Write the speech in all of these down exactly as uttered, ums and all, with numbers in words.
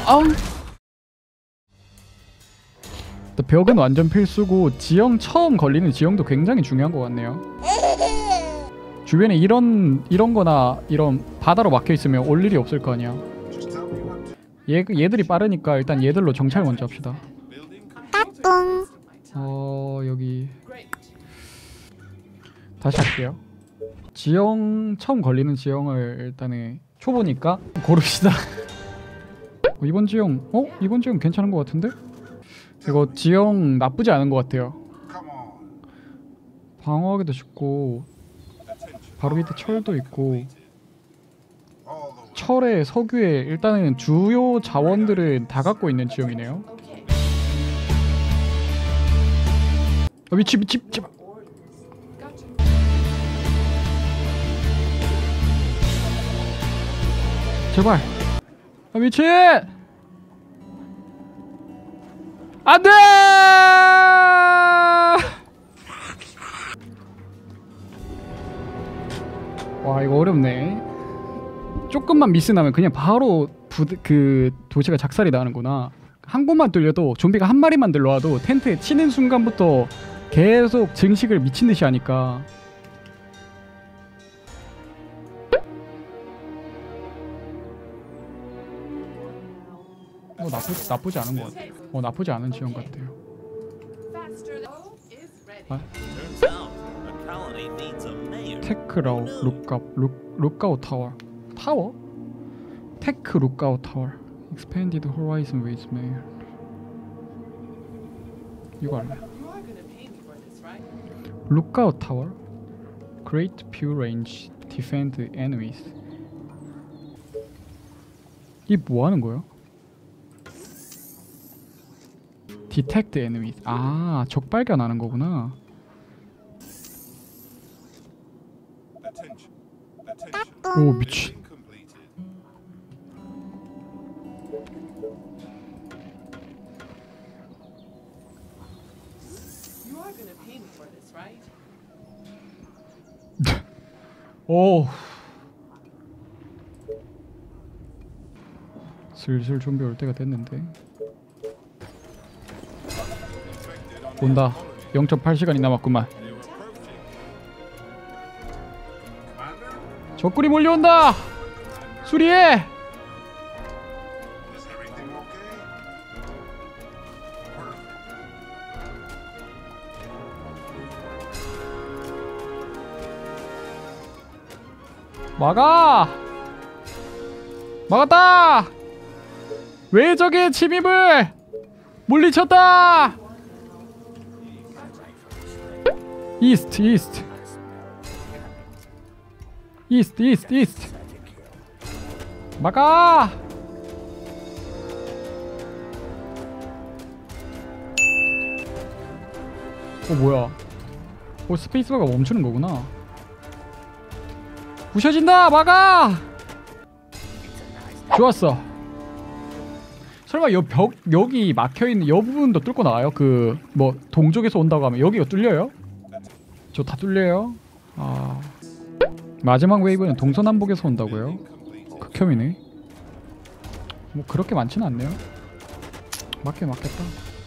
아우. 벽은 완전 필수고 지형 처음 걸리는 지형도 굉장히 중요한 것 같네요. 주변에 이런 이런 거나 이런 바다로 막혀 있으면 올 일이 없을 거 아니야. 얘 얘들이 빠르니까 일단 얘들로 정찰 먼저 합시다. 따뚱. 어 여기 다시 할게요. 지형 처음 걸리는 지형을 일단은 초보니까 고릅시다. 어, 이번 지형 어 이번 지형 괜찮은 것 같은데? 이거 지형 나쁘지 않은 것 같아요. 방어하기도 쉽고 바로 밑에 철도 있고 철에 석유에 일단은 주요 자원들은 다 갖고 있는 지형이네요. 아, 미치 미치 미치. 제발. 아 미친. 안돼. 와 이거 어렵네. 조금만 미스나면 그냥 바로 부드, 그 도시가 작살이 나는구나. 한 곳만 뚫려도 좀비가 한 마리만 들러와도 텐트에 치는 순간부터 계속 증식을 미친듯이 하니까. 어 나쁘지, 나쁘지 않은 것 같아요. 어 나쁘지 않은 지형 같아요. 아? 테크라우 룩아웃 룩 룩아웃 타워 타워? 테크 룩아웃 타워 Expanded Horizon with Mayor. 이거 할래. 룩아웃 타워 Great View Range Defend Enemies. 이 뭐 하는 거야? Detect Enemies. 아, 적 발견하는 거구나. 오 미친. 오. 슬슬 좀비 올 때가 됐는데. 온다. 영 점 팔 시간이 남았구만. 적군이 몰려온다. 수리해. 막아. 막았다. 외적의 침입을 물리쳤다. 이스트 이스트 이스트 이스트 이스트 막아. 어 뭐야. 어 스페이스바가 멈추는 거구나. 부셔진다. 막아. 좋았어. 설마 여 벽 여기 막혀있는 여 부분도 뚫고 나가요? 그 뭐 동쪽에서 온다고 하면 여기가 뚫려요? 저 다 뚫려요? 아 마지막 웨이브는 동서남북에서 온다고요? 극혐이네. 뭐 그렇게 많지는 않네요. 맞게 맞겠다.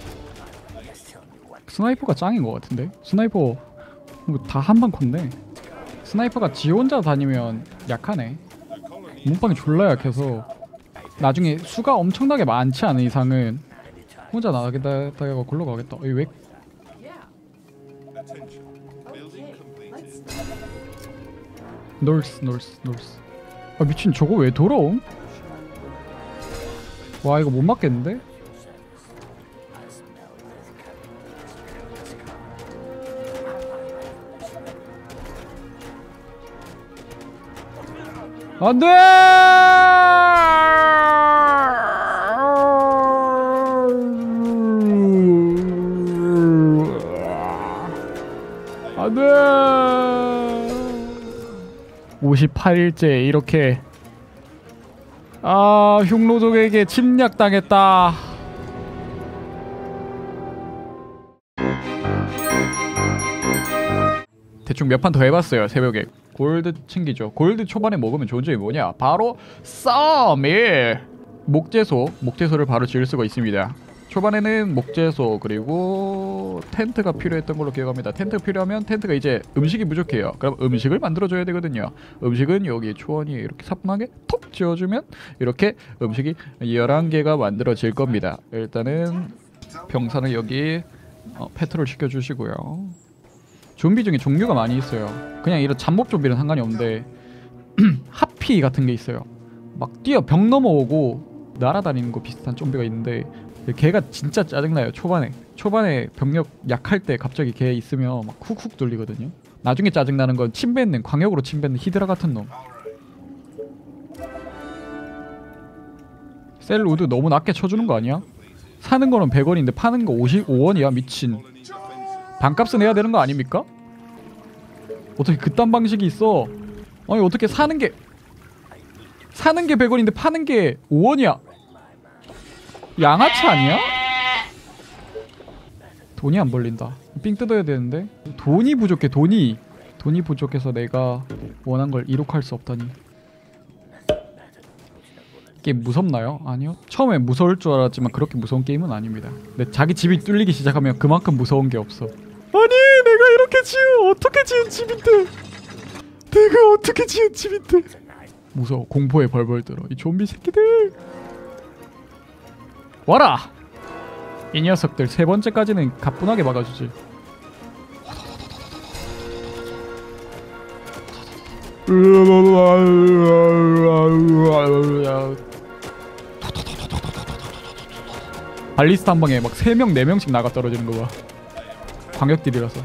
스나이퍼가 짱인 것 같은데? 스나이퍼 뭐 다 한방 콘데 스나이퍼가 지 혼자 다니면 약하네. 몸빵이 졸라 약해서 나중에 수가 엄청나게 많지 않은 이상은 혼자 나가겠다가 골로 가겠다. 어, 왜? 놀스 놀스 놀스. 아 미친 저거 왜 돌아옴? 와 이거 못 맞겠는데? 안돼! 안돼! 오십팔 일째 이렇게 아 흉노족에게 침략당했다. 대충 몇 판 더 해봤어요. 새벽에 골드 챙기죠. 골드 초반에 먹으면 좋은 점이 뭐냐? 바로 서밀. 목재소, 목재소를 바로 지을 수가 있습니다. 초반에는 목재소 그리고 텐트가 필요했던 걸로 기억합니다. 텐트가 필요하면 텐트가 이제 음식이 부족해요. 그럼 음식을 만들어줘야 되거든요. 음식은 여기 초원이 이렇게 사뿐하게 톡 지어주면 이렇게 음식이 열한 개가 만들어질 겁니다. 일단은 병사는 여기 어, 페트롤 시켜주시고요. 좀비 중에 종류가 많이 있어요. 그냥 이런 잡몹 좀비는 상관이 없는데 하피 같은 게 있어요. 막 뛰어 벽 넘어오고 날아다니는 거 비슷한 좀비가 있는데 걔가 진짜 짜증나요. 초반에 초반에 병력 약할 때 갑자기 걔 있으면 막 훅훅 돌리거든요. 나중에 짜증나는 건 침 뱉는 광역으로 침 뱉는 히드라 같은 놈. 셀 우드 너무 낮게 쳐주는 거 아니야? 사는 거는 백 원인데 파는 거 오십오 원이야. 미친. 반값은 해야 되는 거 아닙니까? 어떻게 그딴 방식이 있어? 아니 어떻게 사는 게 사는 게 백 원인데 파는 게 오 원이야? 양아치 아니야? 돈이 안 벌린다. 삥 뜯어야 되는데 돈이 부족해. 돈이 돈이 부족해서 내가 원한 걸 이룩할 수 없다니. 게임 무섭나요? 아니요. 처음에 무서울 줄 알았지만 그렇게 무서운 게임은 아닙니다. 근데 자기 집이 뚫리기 시작하면 그만큼 무서운 게 없어. 아니 내가 이렇게 지은 어떻게 지은 집인데 내가 어떻게 지은 집인데 무서워. 공포에 벌벌 들어 이 좀비 새끼들. 와라! 이 녀석들 세 번째까지는 가뿐하게 막아주지. 발리스타 한 방에 막 세 명, 네 명씩 나가 떨어지는 거 봐. 광역딜이라서.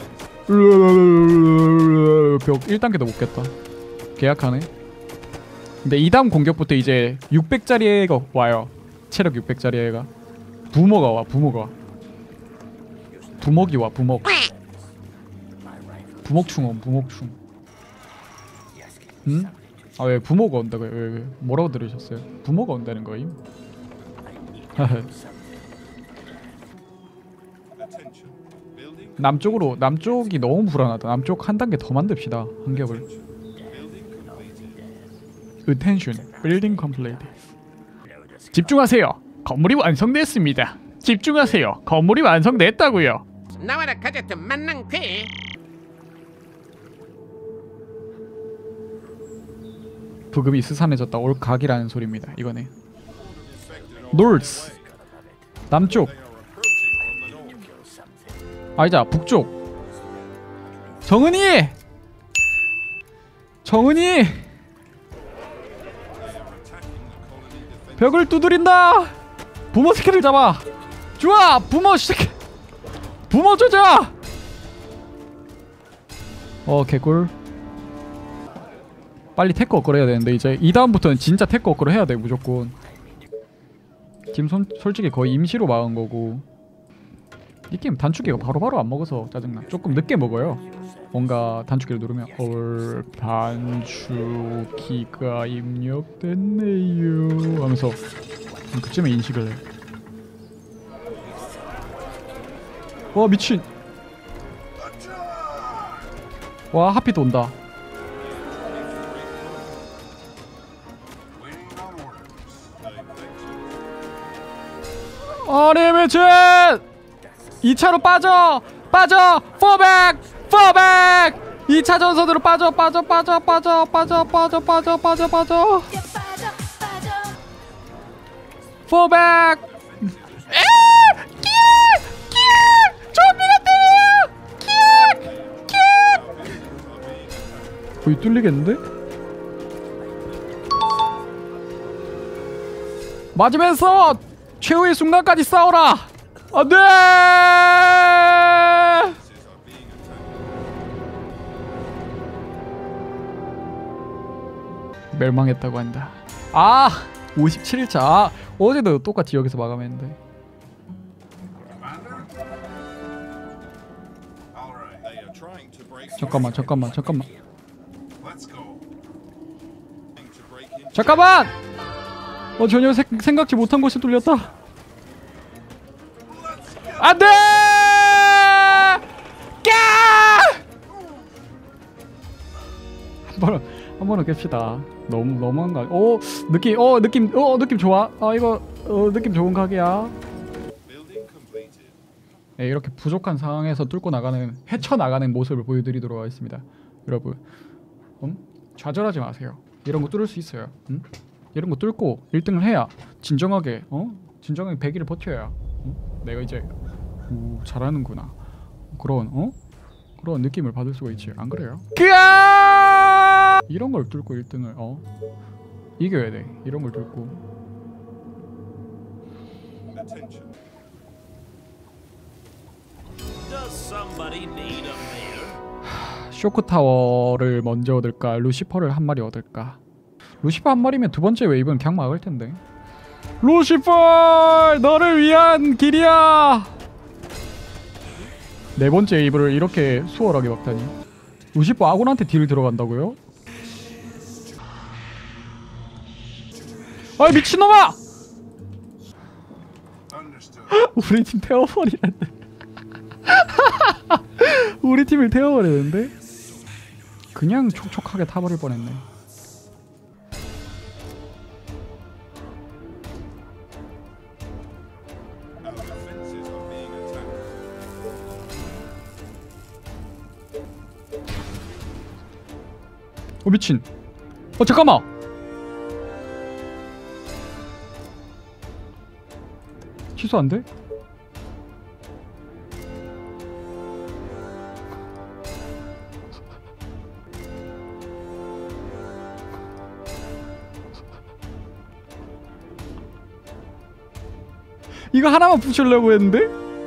벽 일 단계도 못 깼다. 계약하네. 근데 이 다음 공격부터 이제 육백짜리 애가 와요. 체력 육백짜리 애가. 부모가 와. 부모가 와. 부먹이 와. 부먹. 부먹충원. 부먹충. 응? 아 왜 부모가 온다고요? 왜, 왜 뭐라고 들으셨어요? 부모가 온다는 거임? 남쪽으로 남쪽이 너무 불안하다. 남쪽 한 단계 더 만듭시다. 한 겹을. Attention. Building complete. 집중하세요. 건물이 완성됐습니다. 집중하세요. 건물이 완성됐다고요. 나와라 가자트 만낭패. 부금이 스산해졌다. 올각이라는 소리입니다. 이거네. North. 남쪽. 아니자 북쪽. 정은이. 정은이. 벽을 두드린다. 부모 새끼를 잡아. 좋아. 부모 새끼. 부모 조져. 어 개꿀. 빨리 테크 업그레이드 해야 되는데 이제 이 다음부터는 진짜 테크 업그레이드 해야 돼 무조건. 지금 손, 솔직히 거의 임시로 막은 거고. 이 게임 단축키가 바로바로 안 먹어서 짜증나. 조금 늦게 먹어요. 뭔가 단축키를 누르면 올 단축키가 입력됐네요 하면서 그쯤에 인식을 해. 와 미친. 와 하피도 온다. 아니 미친. 이 차로 빠져! 빠져! 포백! 포백! 이 차 전선으로 빠져! 빠져! 빠져! 빠져! 빠져! 빠져! 빠져! 빠져! 빠져! 포백! 에! 끼! 끼! 좀비가 때려! 끼! 끼! 거의 뚫리겠는데? 맞으면서 최후의 순간까지 싸워라! 안돼! 멸망했다고 한다. 아! 오십칠 일차. 아, 어제도 똑같이 여기서 마감했는데. 잠깐만 잠깐만 잠깐만 잠깐만! 어 전혀 세, 생각지 못한 곳이 뚫렸다. 안돼! 까! 한번 한 번은 깹시다. 너무 너무한 거. 오 느낌 어 느낌 어 느낌 좋아. 아 이거 어 느낌 좋은 가게야. 네, 이렇게 부족한 상황에서 뚫고 나가는 헤쳐 나가는 모습을 보여드리도록 하겠습니다. 여러분, 음? 좌절하지 마세요. 이런 거 뚫을 수 있어요. 음? 이런 거 뚫고 일 등을 해야 진정하게 어 진정하게 백 일을 버텨야 음? 내가 이제 오, 잘하는구나 그런 어 그런 느낌을 받을 수가 있지. 안 그래요? 그아! 이런 걸 뚫고 일 등을 어 이겨야 돼. 이런 걸 뚫고. 쇼크 타워를 먼저 얻을까? 루시퍼를 한 마리 얻을까? 루시퍼 한 마리면 두 번째 웨이브는 그냥 막을 텐데. 루시퍼! 너를 위한 길이야! 네 번째 웨이브를 이렇게 수월하게 막다니. 루시퍼 아군한테 딜을 들어간다고요? 아이 미친놈아! 우리 팀 태워버리는데. 우리 팀을 태워버리는데? 그냥 촉촉하게 타버릴 뻔했네. 어 미친. 어 잠깐만. 취소 안 돼? 이거 하나만 부시려고 했는데?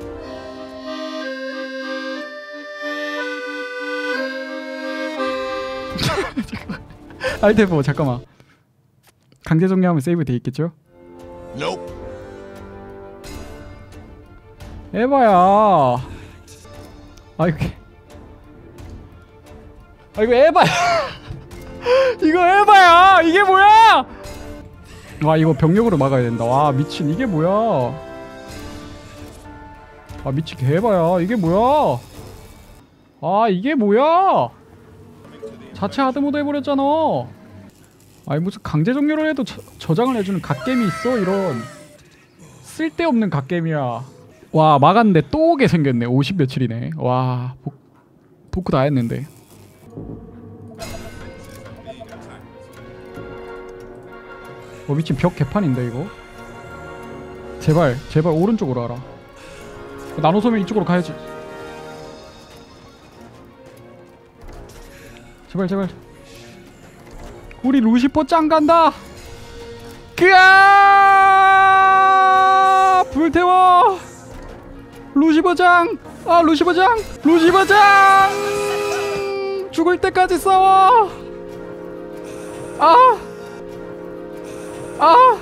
아이템 잠깐만. 강제 종료하면 세이브 돼 있겠죠? Nope. 에바야. 아 이거 아 이거 에바야. 이거 에바야. 이게 뭐야? 와 이거 병력으로 막아야 된다. 와 미친 이게 뭐야? 아 미친 개봐야. 이게 뭐야? 아 이게 뭐야? 자체 하드모드 해버렸잖아. 아니 무슨 강제 종료를 해도 저, 저장을 해주는 갓겜이 있어. 이런 쓸데없는 갓겜이야. 와 막았는데 또 오게 생겼네. 오십 며칠이네. 와 복, 복구 다 했는데. 어 미친 벽 개판인데 이거. 제발 제발 오른쪽으로 와라. 나노소면 이쪽으로 가야지. 제발 제발. 우리 루시퍼 짱 간다. 그아 불태워. 루시퍼 짱. 아 루시퍼 짱. 루시퍼 짱. 죽을 때까지 싸워. 아. 아.